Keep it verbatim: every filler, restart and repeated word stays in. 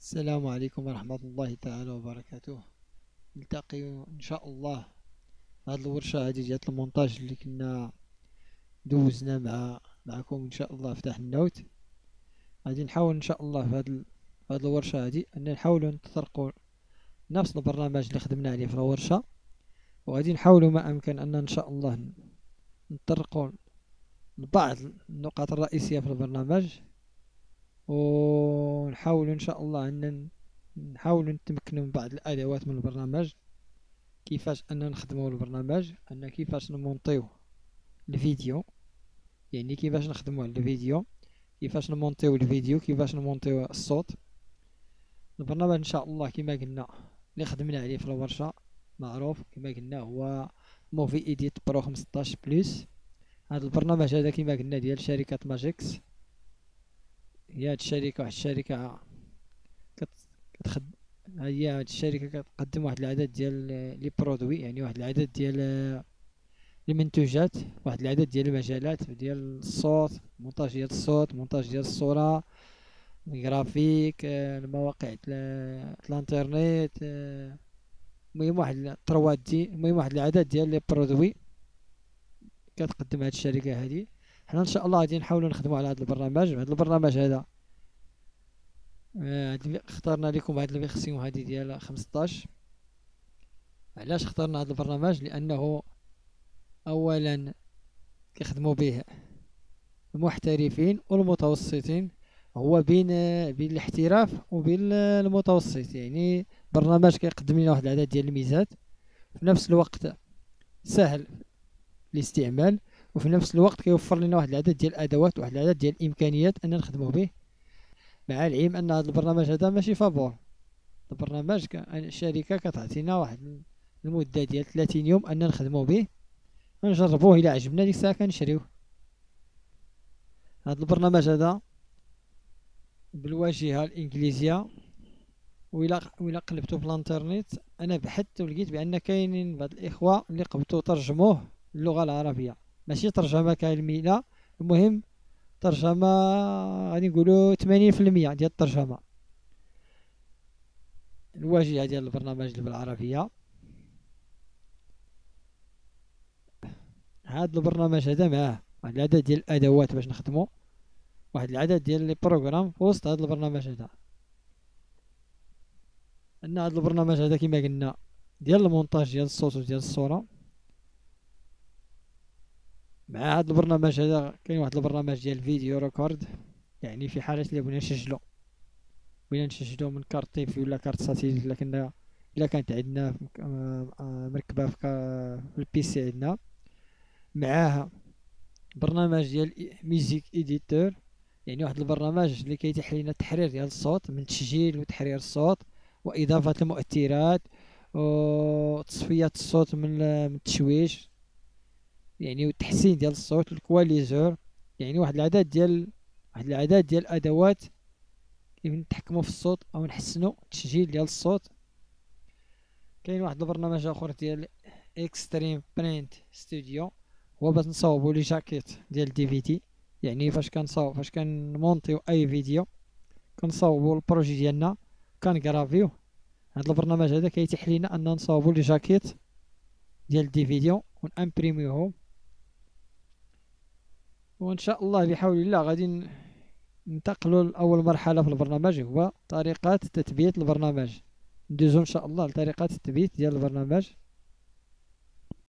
السلام عليكم ورحمة الله تعالى وبركاته. نلتقي إن شاء الله في هذه الورشة هذه ديال المونتاج اللي كنا دوزنا مع معكم إن شاء الله فتح النوت. غادي نحاول إن شاء الله في هذه في هذه الورشة هذه أن نحاولوا نطرقوا نفس البرنامج اللي خدمنا عليه في الورشة، وغادي نحاولوا ما أمكن أن إن شاء الله نطرقوا لبعض النقاط الرئيسية في البرنامج، ونحاول ان شاء الله ان نحاول نتمكنوا من بعض الادوات من البرنامج، كيفاش ان نخدموا البرنامج، ان كيفاش نمونطيو الفيديو، يعني كيفاش نخدموا على الفيديو، كيفاش نمونطيو الفيديو، كيفاش نمونطيو الصوت. البرنامج ان شاء الله كما قلنا اللي خدمنا عليه في الورشه معروف كما قلنا هو موفي ايديت برو خمسطاش بلس. هذا البرنامج هذا كما قلنا ديال شركه ماجيكس، هي هاد الشركة واحد الشركة كتخد هي هاد الشركة كتقدم واحد العدد ديال لي برودوي، يعني واحد العدد ديال المنتوجات، واحد العدد ديال المجالات ديال الصوت، مونتاج ديال الصوت، مونتاج ديال الصورة، الجرافيك، المواقع الانترنت، المهم واحد ترواد دي المهم واحد العدد ديال لي برودوي كتقدم هاد الشركة هادي. حنا ان شاء الله غادي نحاولوا نخدموا على هذا البرنامج. هذا البرنامج هذا آه اخترنا لكم هذه الفيرسيون هذه ديال خمسطاش. علاش اخترنا هذا البرنامج؟ لانه اولا كيخدموا به المحترفين والمتوسطين، هو بين بين الاحتراف وبين المتوسط، يعني برنامج كيقدم لنا واحد العدد ديال الميزات، في نفس الوقت سهل الاستعمال، وفي نفس الوقت كيوفر لنا واحد العدد ديال الادوات وواحد العدد ديال الامكانيات ان نخدموا به، مع العلم ان هذا البرنامج هذا ماشي فابور. البرنامج الشركه كتعطينا واحد المده ديال ثلاثين يوم ان نخدموا به ونجربوه، الى عجبنا ديك الساعه كنشريوه. هذا البرنامج هذا بالواجهه الانجليزيه، وإلا وإلا قلبتو في الانترنت انا بحثت ولقيت بان كاينين بعض الاخوه اللي قبطوا ترجموه للغه العربيه، ماشي ترجمه كامله، المهم ترجمه غادي نقولوا ثمانين في المية ديال الترجمه. الواجهه ديال البرنامج بالعربيه. هذا البرنامج هذا معاه واحد العدد ديال الادوات باش نخدمو، واحد العدد ديال لي بروغرام في وسط هذا البرنامج هذا. ان هذا البرنامج هذا كما قلنا ديال المونتاج ديال الصوت وديال الصوره. مع هذا البرنامج هذا كاين واحد البرنامج ديال الفيديو ريكورد، يعني في حاله اللي بغينا نسجلو بغينا نسجلو من كارت تيفي ولا كارت ساتيليت، الا كنا الا كانت عندنا مركبه في البيسي عندنا. معاها برنامج ديال ميوزيك اديتور، يعني واحد البرنامج اللي كيتيح لنا التحرير ديال الصوت، من تسجيل وتحرير الصوت واضافه المؤثرات وتصفيه الصوت من التشويش، يعني والتحسين ديال الصوت، الكواليزور، يعني واحد العدد ديال واحد العدد ديال الادوات كيف نتحكموا في الصوت او نحسنوا التسجيل ديال الصوت. كاين واحد البرنامج اخر ديال اكستريم برينت ستوديو، هو باش نصاوبوا لي جاكيت ديال دي في دي، يعني فاش كنصاوب فاش كنمونطيو اي فيديو كنصاوبوا البروجي ديالنا كنغرافيوه. هذا البرنامج هذا كيتيح لينا ان نصاوبوا لي جاكيت ديال دي فيديو ونامبريميوهم. وان شاء الله بحول الله غادي ننتقلوا لاول مرحله في البرنامج، هو طريقه تثبيت البرنامج. ندوزو ان شاء الله لطريقه التثبيت ديال البرنامج.